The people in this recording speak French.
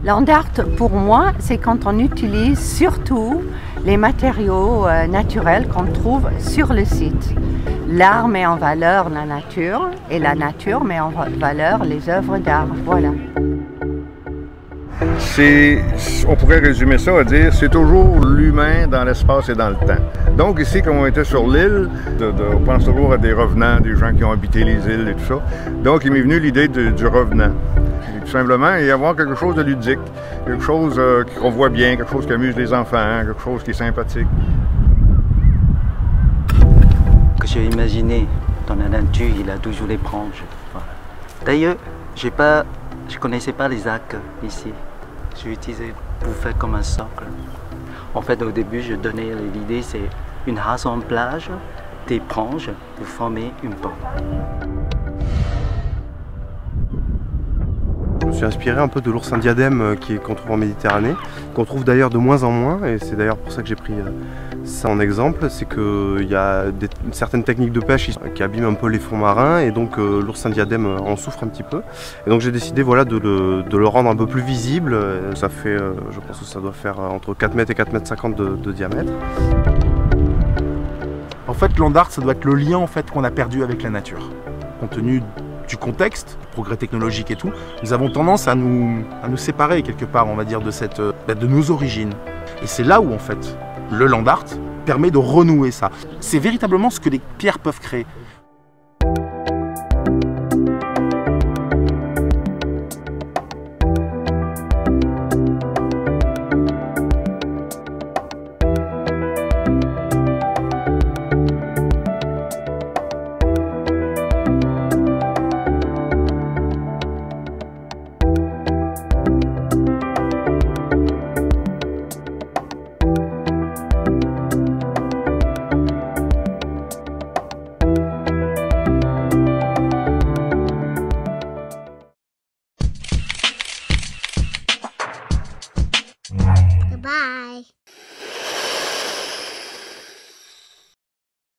Land art, pour moi, c'est quand on utilise surtout les matériaux naturels qu'on trouve sur le site. L'art met en valeur la nature et la nature met en valeur les œuvres d'art. Voilà. On pourrait résumer ça à dire c'est toujours l'humain dans l'espace et dans le temps. Donc ici, quand on était sur l'île, on pense toujours à des revenants, des gens qui ont habité les îles et tout ça. Donc il m'est venu l'idée du revenant. Tout simplement, y avoir quelque chose de ludique, quelque chose qu'on voit bien, quelque chose qui amuse les enfants, quelque chose qui est sympathique. Que j'ai imaginé dans la nature, il a toujours les branches. Voilà. D'ailleurs, je ne connaissais pas les arcs ici. J'ai utilisé pour faire comme un socle. En fait, au début, je donnais l'idée, c'est une assemblage des branches pour former une pomme. Je me suis inspiré un peu de l'oursin diadème qu'on trouve en Méditerranée, qu'on trouve d'ailleurs de moins en moins, et c'est d'ailleurs pour ça que j'ai pris ça en exemple. C'est qu'il y a certaines techniques de pêche qui abîment un peu les fonds marins, et donc l'oursin diadème en souffre un petit peu. Et donc j'ai décidé voilà, de le rendre un peu plus visible. Ça fait, je pense que ça doit faire entre 4 mètres et 4,50 m de diamètre. En fait, land art, ça doit être le lien en fait, qu'on a perdu avec la nature. Compte tenu du contexte, du progrès technologique et tout, nous avons tendance à nous séparer quelque part, on va dire, de nos origines. Et c'est là où en fait le land art permet de renouer ça. C'est véritablement ce que les pierres peuvent créer. Goodbye.